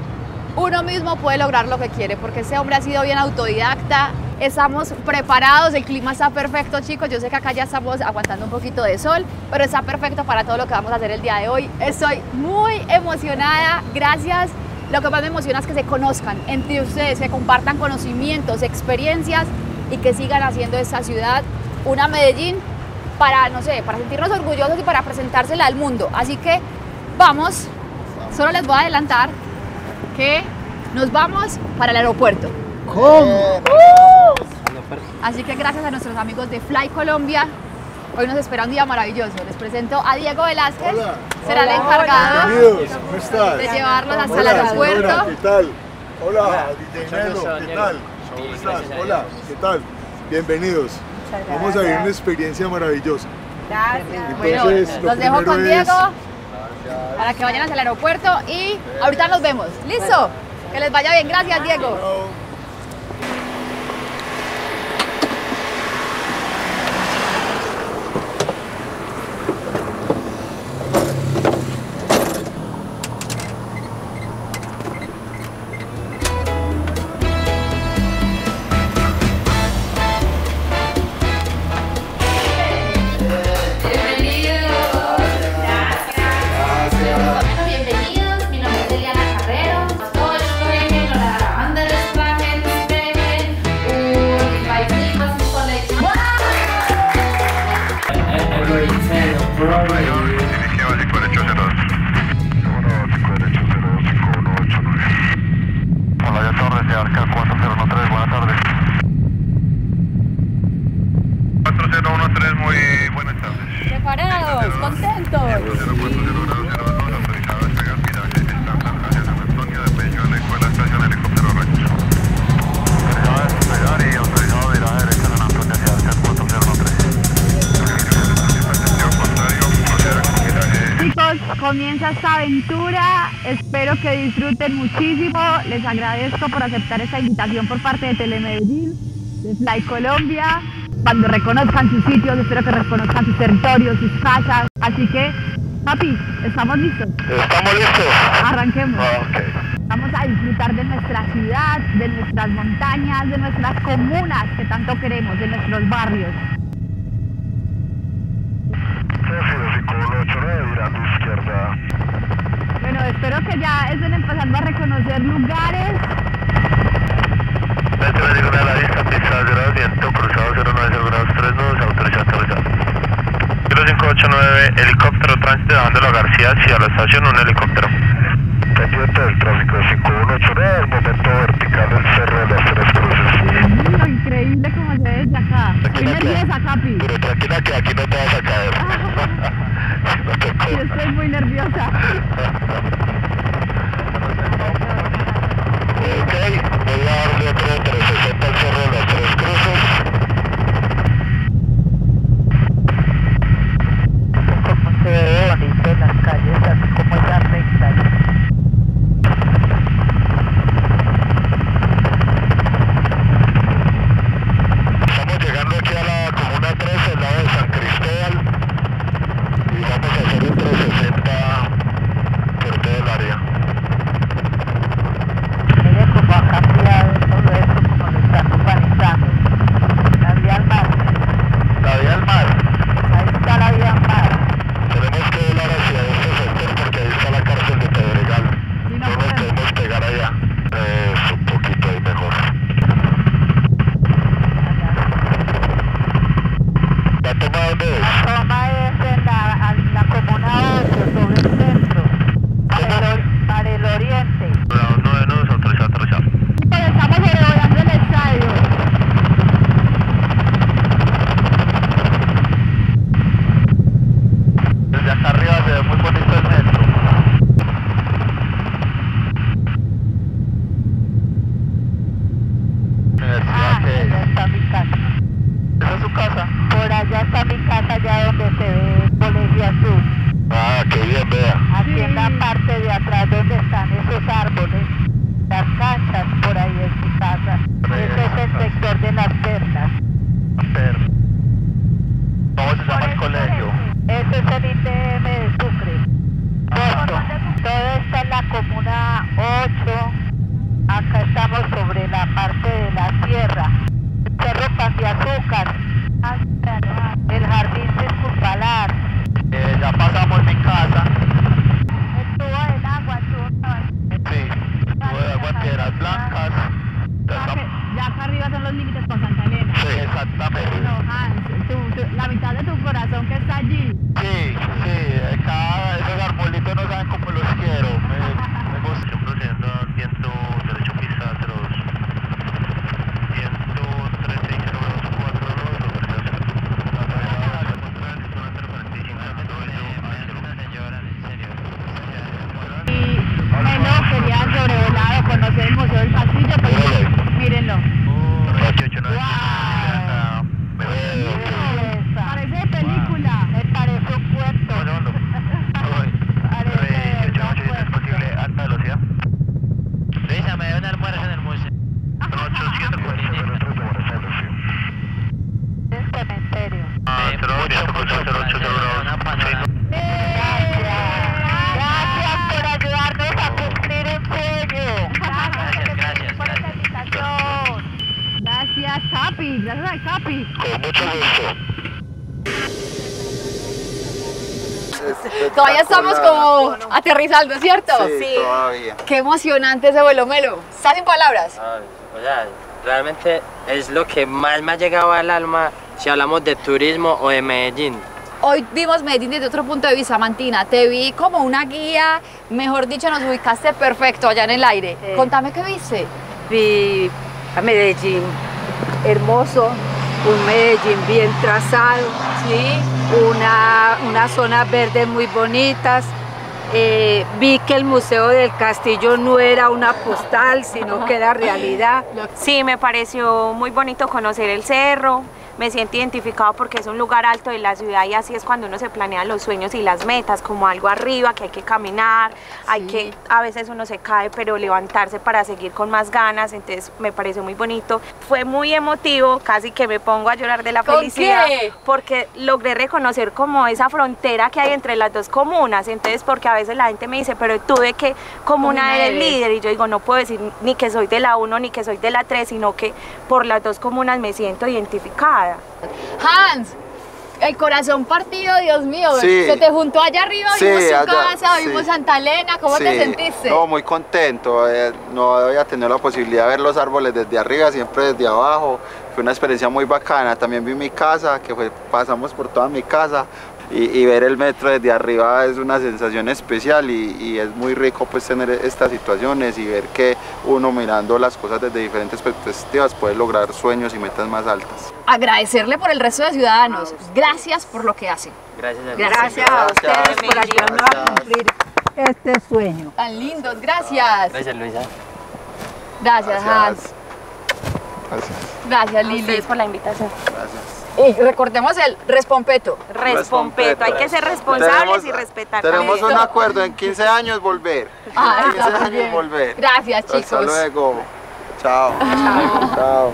uno mismo puede lograr lo que quiere, porque ese hombre ha sido bien autodidacta. Estamos preparados, el clima está perfecto, chicos. Yo sé que acá ya estamos aguantando un poquito de sol, pero está perfecto para todo lo que vamos a hacer el día de hoy. Estoy muy emocionada, gracias. Lo que más me emociona es que se conozcan entre ustedes, que compartan conocimientos, experiencias y que sigan haciendo de esta ciudad una Medellín para, no sé, para sentirnos orgullosos y para presentársela al mundo. Así que vamos, solo les voy a adelantar que nos vamos para el aeropuerto. ¿Cómo? Así que gracias a nuestros amigos de Fly Colombia, hoy nos espera un día maravilloso. Les presento a Diego Velázquez, será el encargado Bienvenidos, ¿cómo estás? de llevarlos hasta el Hola, aeropuerto. señora, ¿qué tal? Hola, DJ Melo, ¿qué tal? ¿Cómo estás? Hola, ¿qué tal? Bienvenidos. Vamos a vivir una experiencia maravillosa. Bueno, Entonces, lo los dejo con primero es- Diego para que vayan hacia el aeropuerto y ahorita nos vemos. ¿Listo? Que les vaya bien. Gracias, Diego. Bienvenidos, mi nombre es Eliana Carrero. Deutsch sprechen oder andere Sprachen sprechen und ich weiß nicht, was ich von der Hola, ya Torres de Arca 4013, buenas tardes. 4013, muy buenas tardes. Preparados, contentos. Chicos, comienza esta aventura, espero que disfruten muchísimo, les agradezco por aceptar esta invitación por parte de Telemedellín de Fly Colombia. Cuando reconozcan sus sitios, espero que reconozcan sus territorios, sus casas. Así que, papi, ¿estamos listos? ¿Estamos listos? Arranquemos. Okay. Vamos a disfrutar de nuestra ciudad, de nuestras montañas, de nuestras comunas que tanto queremos, de nuestros barrios. Bueno, espero que ya estén empezando a reconocer lugares. a la vista, pista 0 viento, cruzado 090 grados 3 nudos, autorizado aterrizar. 0589, helicóptero tránsito dejando la García hacia la estación, un helicóptero. Pendiente del tráfico 5189, el momento vertical del cerro de las Tres Cruces. Increíble como se ve desde acá. Estoy nerviosa, Capi. Pero tranquila que aquí no te vas a caer. No te Yo estoy muy nerviosa. Ok, voy a darle otro 360 al cerro de las Tres Cruces. Como se ve bonito en las calles, así como esa recta. Estamos llegando aquí a la comuna 13, al lado de San Cristóbal, y vamos a hacer un 360 por todo el área. Mire cómo ha cambiado todo esto, como lo están urbanizando. La vía al mar. La vía al mar. Ahí está la vía al mar. Tenemos que volar hacia este sector porque ahí está la cárcel de Pedregal. No nos podemos pegar allá. Es un poquito ahí mejor. ¿La toma dónde es? La toma es en la comuna 8, sobre el centro. Para el oriente. Bravo 9 nudos, autorizado aterrizar. Pero estamos sobrevolando el estadio. Desde acá arriba se ve muy bonito el metro. Allá está mi casa. ¿Esa es su casa? Por allá está mi casa, allá donde se ve el Colegio Azul. Ah, qué bien, vea. Aquí en la parte de atrás donde están esos árboles, las canchas, por ahí es mi casa. Ese es el sector de las Perlas. ¿Cómo se llama el colegio? Ese es el ITM de Sucre. Todo está en la comuna 8. Acá estamos sobre la parte de la sierra. El Cerro Pan de Azúcar. El Jardín Circunvalar. Ya pasamos mi casa. Estuvo en agua, Sí, tuve de agua en Piedras Blancas. Ya acá arriba son los límites con Santa Elena. Sí, exactamente. No, Hans, la mitad de tu corazón que está allí. Sí, esos arbolitos no saben cómo los quiero. Me gusta. Estoy procediendo al viento derecho pista 02. Viento 360242. Y querían sobrevolado, conocer el Museo del Castillo, pues mírenlo. Parece de película. Me parece un cuento. ¿Es posible alta velocidad? Luisa, me dio un almuerzo en el museo. 800 Es cementerio. Gracias por ayudarnos a cumplir un sueño. Gracias, Capi. Gracias a Capi. Con mucho gusto. Todavía estamos como aterrizando, ¿cierto? Sí, todavía. Qué emocionante ese vuelo, Melo. ¿Estás sin palabras? O sea, realmente es lo que más me ha llegado al alma si hablamos de turismo o de Medellín. Hoy vimos Medellín desde otro punto de vista, Mantina. Te vi como una guía, mejor dicho, nos ubicaste perfecto allá en el aire. Sí. Contame qué viste. Vi a Medellín hermoso, un Medellín bien trazado, Sí. unas zonas verdes muy bonitas, Vi que el Museo del Castillo no era una postal, sino que era realidad. Sí, me pareció muy bonito conocer el cerro. Me siento identificado porque es un lugar alto de la ciudad y así es cuando uno se planea los sueños y las metas, como algo arriba que hay que caminar, a veces uno se cae, pero levantarse para seguir con más ganas, entonces me pareció muy bonito. Fue muy emotivo, casi que me pongo a llorar de la felicidad, porque logré reconocer como esa frontera que hay entre las dos comunas, entonces porque a veces la gente me dice, pero tú de qué comuna eres líder, y yo digo, no puedo decir ni que soy de la 1 ni que soy de la 3, sino que por las dos comunas me siento identificada. Hans, el corazón partido, Dios mío, Sí. se te juntó allá arriba, Sí, vimos tu allá, casa, sí. vimos Santa Elena, ¿cómo te sentiste? No, muy contento, no había tenido la posibilidad de ver los árboles desde arriba, siempre desde abajo, fue una experiencia muy bacana. También vi mi casa, pasamos por toda mi casa, y ver el metro desde arriba es una sensación especial y es muy rico pues tener estas situaciones y ver que uno mirando las cosas desde diferentes perspectivas puede lograr sueños y metas más altas. Agradecerle por el resto de ciudadanos, gracias por lo que hacen. Gracias a ti. Gracias a ustedes por ayudarnos a cumplir este sueño. Tan lindos, gracias. Gracias, Luisa. Gracias, Hans. Gracias. Gracias, Lili. Ustedes por la invitación. Gracias. Y recordemos el respompeto. Respeto, hay que ser responsables y respetar. Tenemos un acuerdo, en 15 años volver. Ah, En 15 está muy años bien. volver. Gracias, chicos. Hasta luego. Chao. Chao.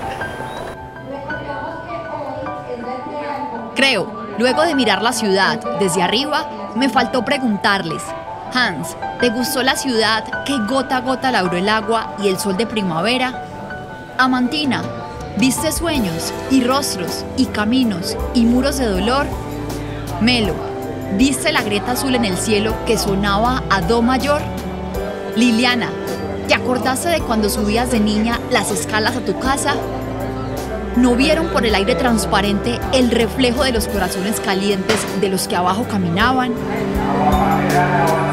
Creo, luego de mirar la ciudad desde arriba, me faltó preguntarles, Hans, ¿te gustó la ciudad que gota a gota labró el agua y el sol de primavera? Amantina, ¿viste sueños y rostros y caminos y muros de dolor? Melo, ¿viste la grieta azul en el cielo que sonaba a do mayor? Liliana, ¿te acordaste de cuando subías de niña las escalas a tu casa? ¿No vieron por el aire transparente el reflejo de los corazones calientes de los que abajo caminaban?